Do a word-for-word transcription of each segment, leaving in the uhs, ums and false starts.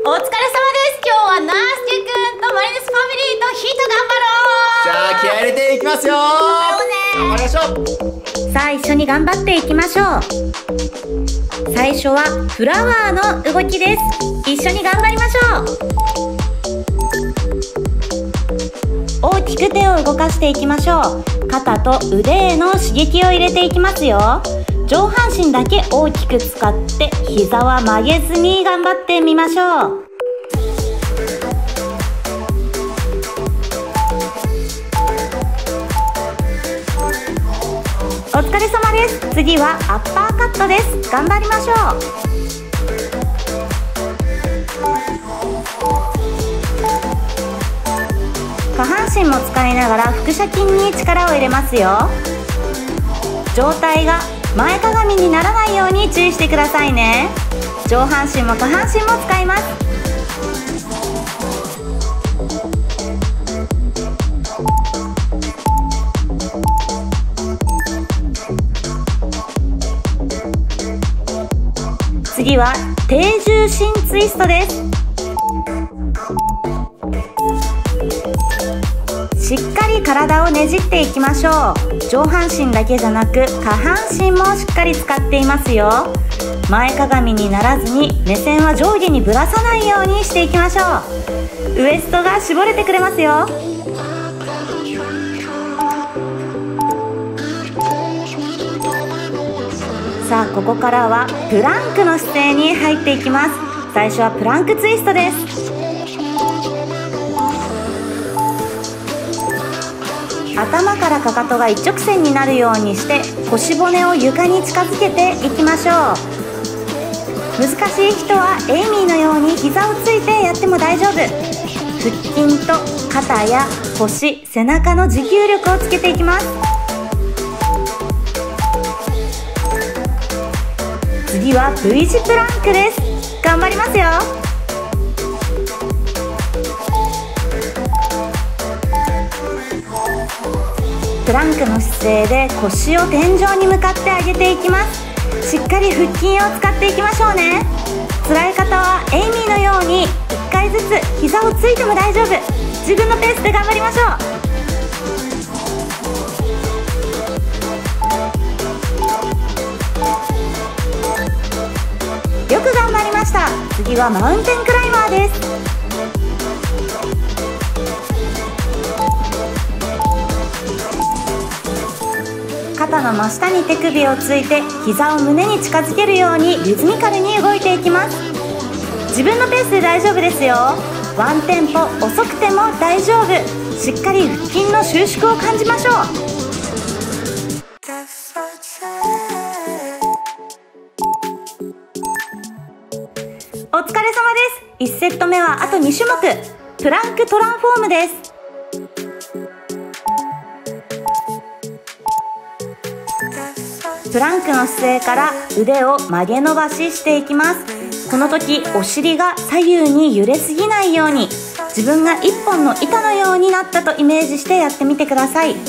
お疲れ様です。今日はナースケくんとマリノスファミリーとヒート頑張ろう。 じゃあ気合い入れていきますよー。頑張りましょう。 さあ一緒に頑張っていきましょう。最初はフラワーの動きです。一緒に頑張りましょう。大きく手を動かしていきましょう。肩と腕への刺激を入れていきますよ。上半身だけ大きく使って膝は曲げずに頑張ってみましょう。お疲れ様です。次はアッパーカットです。頑張りましょう。下半身も使いながら腹斜筋に力を入れますよ。上体が前かがみにならないように注意してくださいね。上半身も下半身も使います。次は低重心ツイストです。しっかり体をねじっていきましょう。上半身だけじゃなく下半身もしっかり使っていますよ。前かがみにならずに目線は上下にぶらさないようにしていきましょう。ウエストが絞れてくれますよ。さあここからはプランクの姿勢に入っていきます。最初はプランクツイストです。頭からかかとが一直線になるようにして腰骨を床に近づけていきましょう。難しい人はエイミーのように膝をついてやっても大丈夫。腹筋と肩や腰、背中の持久力をつけていきます。次は V 字プランクです。頑張りますよ。プランクの姿勢で腰を天井に向かって上げていきます。しっかり腹筋を使っていきましょうね。辛い方はエイミーのようにいっかいずつ膝をついても大丈夫。自分のペースで頑張りましょう。よく頑張りました。次はマウンテンクライマーです。肩の真下に手首をついて膝を胸に近づけるようにリズミカルに動いていきます。自分のペースで大丈夫ですよ。ワンテンポ遅くても大丈夫。しっかり腹筋の収縮を感じましょう。お疲れ様です。いちセット目はあとに種目。プランクトランフォームです。プランクの姿勢から腕を曲げ伸ばししていきます。この時お尻が左右に揺れすぎないように、自分が一本の板のようになったとイメージしてやってみてください。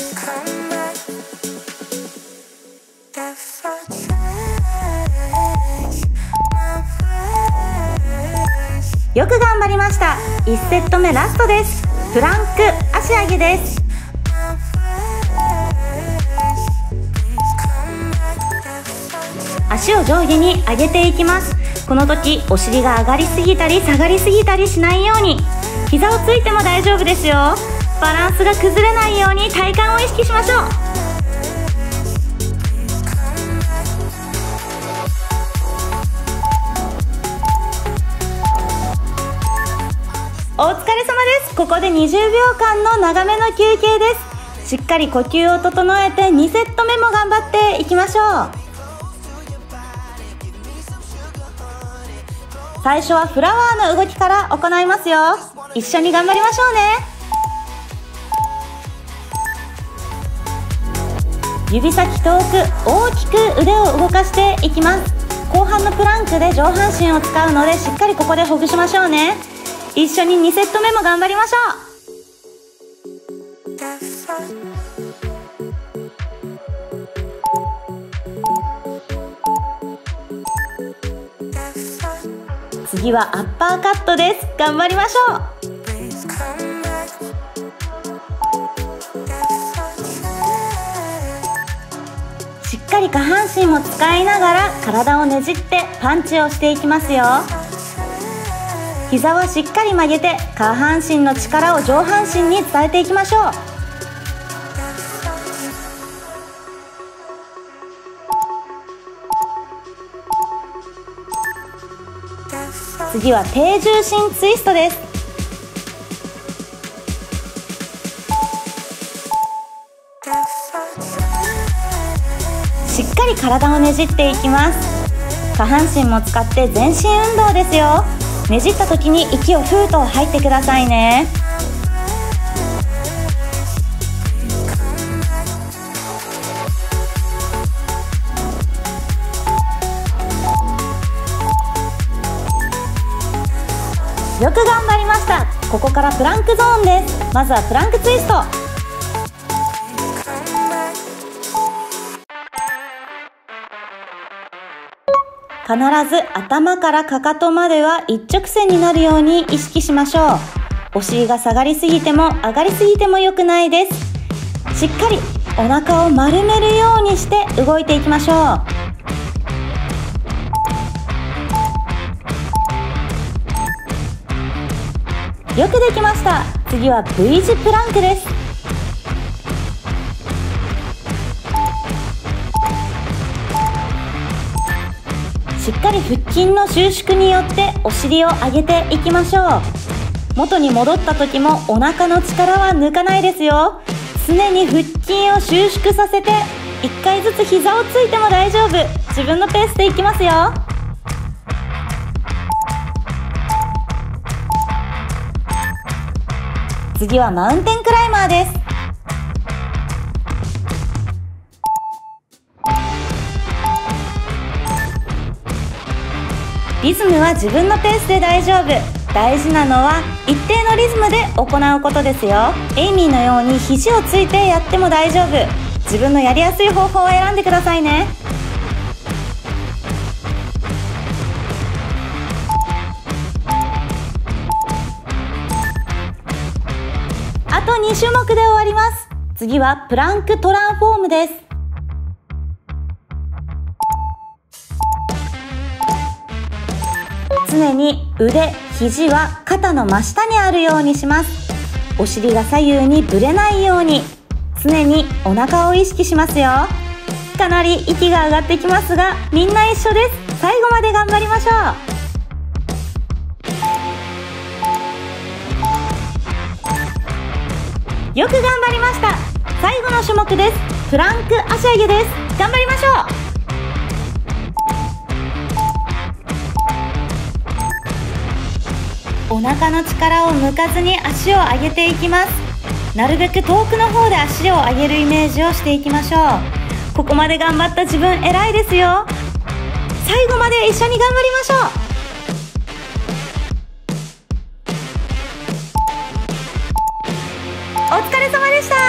よく頑張りました。いちセット目ラストです。プランク足上げです。足を上下に上げていきます。この時お尻が上がりすぎたり下がりすぎたりしないように。膝をついても大丈夫ですよ。バランスが崩れないように体幹を意識しましょう。お疲れ様です。ここでにじゅうびょうかんの長めの休憩です。しっかり呼吸を整えてにセット目も頑張っていきましょう。最初はフラワーの動きから行いますよ。一緒に頑張りましょうね。指先遠く大きく腕を動かしていきます。後半のプランクで上半身を使うのでしっかりここでほぐしましょうね。一緒ににセット目も頑張りましょう。 次はアッパーカットです。頑張りましょう。しっかり下半身も使いながら体をねじってパンチをしていきますよ。膝はしっかり曲げて下半身の力を上半身に伝えていきましょう。次は低重心ツイストです。しっかり体をねじっていきます。下半身も使って全身運動ですよ。ねじった時に息をふーっと吐いてくださいね。よく頑張りました。ここからプランクゾーンです。まずはプランクツイスト。必ず頭からかかとまでは一直線になるように意識しましょう。お尻が下がりすぎても上がりすぎても良くないです。しっかりお腹を丸めるようにして動いていきましょう。よくできました。次は V 字プランクです。しっかり腹筋の収縮によってお尻を上げていきましょう。元に戻った時もお腹の力は抜かないですよ。常に腹筋を収縮させていっかいずつ膝をついても大丈夫。自分のペースでいきますよ。次はマウンテンクライマーです。リズムは自分のペースで大丈夫。大事なのは一定のリズムで行うことですよ。エイミーのように肘をついてやっても大丈夫。自分のやりやすい方法を選んでくださいね。あとに種目で終わります。次はプランクトランフォームです。常に腕、肘は肩の真下にあるようにします。お尻が左右にぶれないように、常にお腹を意識しますよ。かなり息が上がってきますが、みんな一緒です。最後まで頑張りましょう。よく頑張りました。最後の種目です。プランク足上げです。頑張りましょう。お腹の力を抜かずに足を上げていきます。なるべく遠くの方で足を上げるイメージをしていきましょう。ここまで頑張った自分偉いですよ。最後まで一緒に頑張りましょう。お疲れ様でした。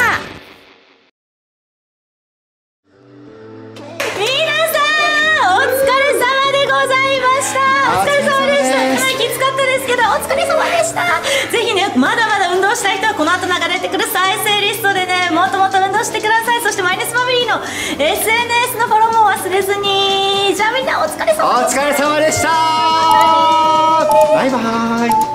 皆さんお疲れ様でございました。お疲れ様でした。かなりきつかったですけどお疲れ様でした。ぜひね、まだまだ運動したい人はこの後流れてくる再生リストでね、もっともっと運動してください。そしてマイネスファミリーの エスエヌエス のフォローも忘れずに。じゃあみんなお疲れ様でした。 お疲れ様でした。バイバーイ。